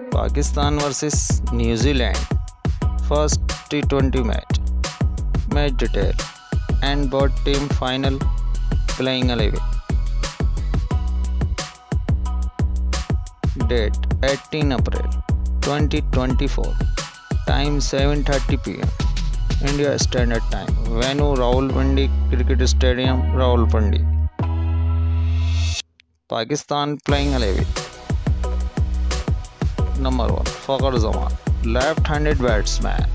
Pakistan vs New Zealand. First T20 match. Match detail and both team final playing 11. Date 18 April 2024. Time 7:30 p.m. India Standard Time. Venue Rawalpindi Cricket Stadium, Rawalpindi. Pakistan playing 11. Number 1 Fakhar Zaman, left-handed batsman.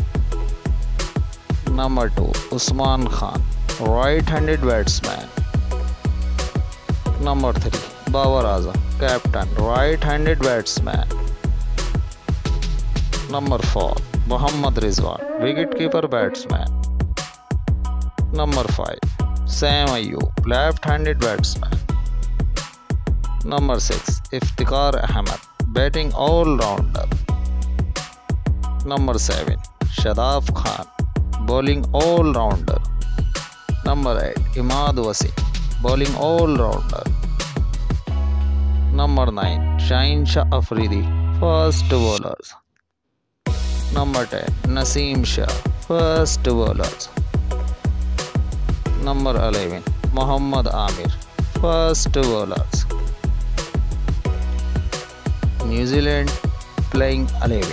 Number 2 Usman Khan, right-handed batsman. Number 3 Babar Azam, captain, right-handed batsman. Number 4 Mohammad Rizwan, wicket-keeper batsman. Number 5 Sam Ayub, left-handed batsman. Number 6 Iftikhar Ahmed, batting all-rounder. Number 7 Shadab Khan, bowling all-rounder. Number 8 Imad Wasim, bowling all-rounder. Number 9 Shaheen Shah Afridi, first bowlers. Number 10 Naseem Shah, first bowlers. Number 11 Mohammad Amir, first bowlers. New Zealand playing 11.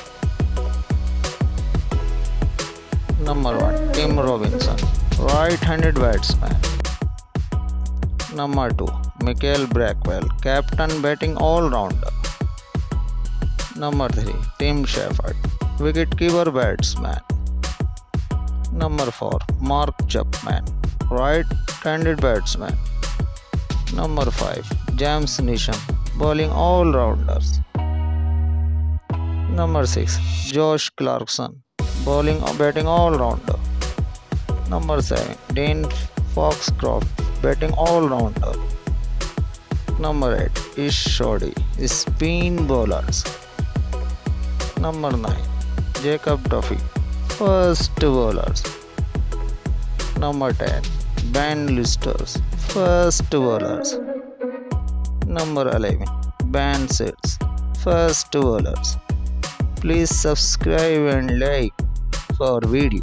Number 1 Tim Robinson, right-handed batsman. Number 2 Michael Blackwell, captain, batting all-rounder. Number 3 Tim Shepherd, wicket-keeper batsman. Number 4 Mark Chapman, right-handed batsman. Number 5 James Neesham, bowling all-rounders. Number 6 Josh Clarkson, batting all-rounder. Number 7 Dean Foxcroft, batting all-rounder. Number 8 Ish Sodhi, spin bowlers. Number 9 Jacob Duffy, first bowlers. Number 10 Ben Listers, first bowlers. Number 11 Ben Seeds, first bowlers. Please subscribe and like for video.